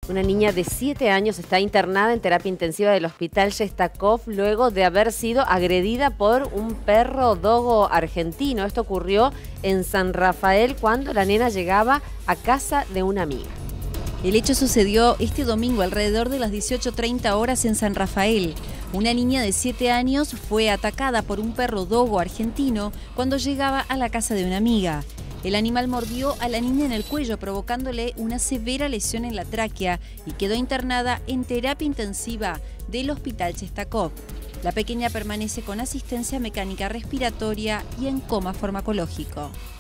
Una niña de 7 años está internada en terapia intensiva del Hospital Shestakov luego de haber sido agredida por un perro dogo argentino. Esto ocurrió en San Rafael cuando la nena llegaba a casa de una amiga. El hecho sucedió este domingo alrededor de las 18:30 horas en San Rafael. Una niña de 7 años fue atacada por un perro dogo argentino cuando llegaba a la casa de una amiga. El animal mordió a la niña en el cuello, provocándole una severa lesión en la tráquea y quedó internada en terapia intensiva del Hospital Shestakov. La pequeña permanece con asistencia mecánica respiratoria y en coma farmacológico.